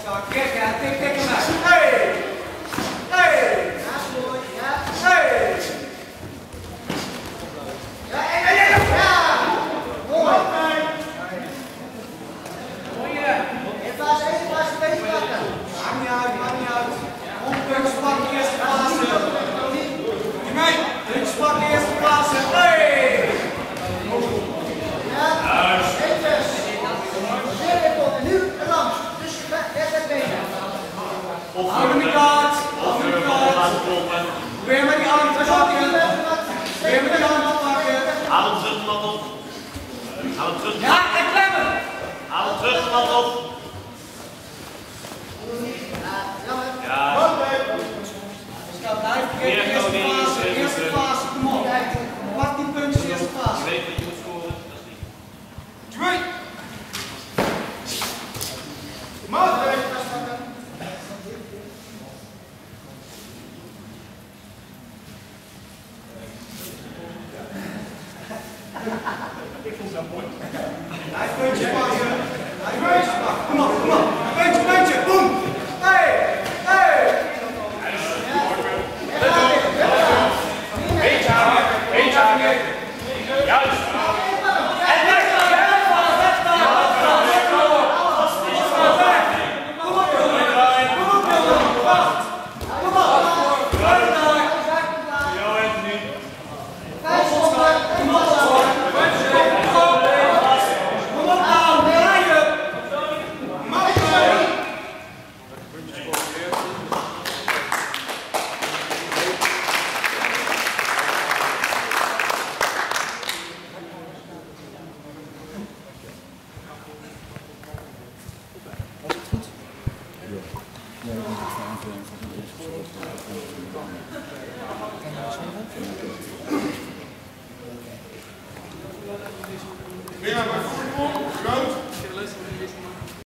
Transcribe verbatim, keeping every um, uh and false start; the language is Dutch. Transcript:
Kijk, ja, tik, tik hem uit. Hey! Hey! Ja, mooi, ja. Hey! Ja, ja, ja, ja! Ja! Mooi! Mooi, ja. In fase één, fase twee pakken. Maakt niet uit, maakt niet uit. Onpunks pakken, eerste fase. Je mee? Punks pakken, eerste fase. Hey! Ja, netjes. En nu langs. Dus net het benen. Hou hem in kaart. Hou hem in kaart. Weer met die arm te pakken. Weer met die arm te pakken. Haal hem terug de mat op. Haal hem terug. Ja, en klemmen. Haal hem terug de mat op. Ja. Blijf vergeten, eerste fase, eerste fase, kom op. Pak die puntjes, eerste fase. Je weet wat je moet scoren, dat is niet. Twee. Maatwerk. Ik vond het zo mooi. Hij puntje pakken. Hij puntje pakken. Kom op, kom op. Puntje, puntje. Boom. Hey, hey. Eentje aan. Eentje aan. Juist. En weg dan, weg dan, weg dan. Kom op, jongen. Kom op, jongen. Wacht. Kom op. Kom op. Jo, Anthony. Kom op, hoor. Kom op, nou. Draaien. Winnaar bij voetbal, groot.